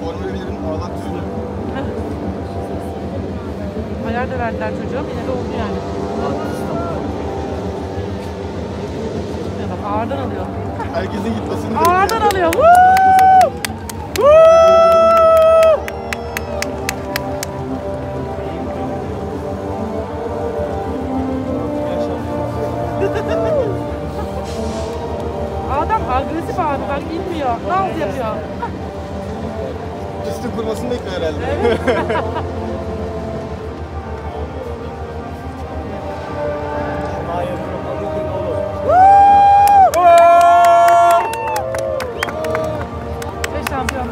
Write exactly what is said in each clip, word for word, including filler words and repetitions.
Formula bir'in ağlar düzünü. Ayar da verdiler çocuğum. Yine de oldu yani. Ya bak ağırdan alıyor. Herkesin gitmesini Ağırdan alıyor. Woo! Woo! Adam agresif abi, bak bilmiyor. Naz yapıyor. Pistin kurmasını bekliyor herhalde. Evet. Ve şampiyon.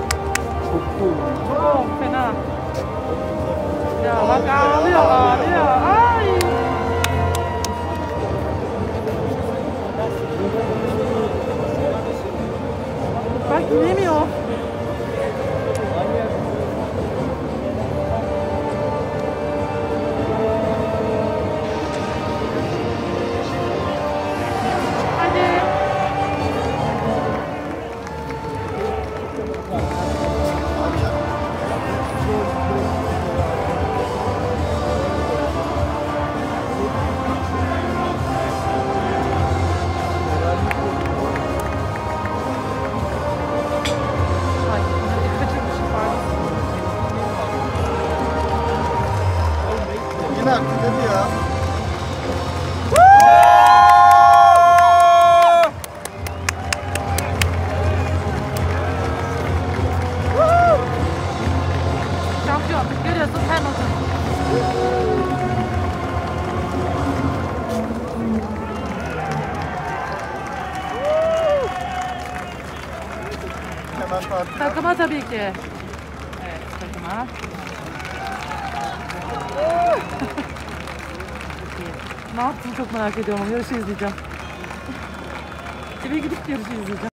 Çok fena. Ya bak ağlıyor, ağlıyor. Ay. Bak yiyemiyor. Hadi. Ay, kaçırmışım pardon. Yine haklı dedi ya. Şampiyon. Görüyorsun Hamilton. Hemen parti. Takıma tabii ki. Evet, takıma. Çok iyi. Ne yaptın çok merak ediyorum. Yarışı izleyeceğim. Eve gidip yarışı izleyeceğim.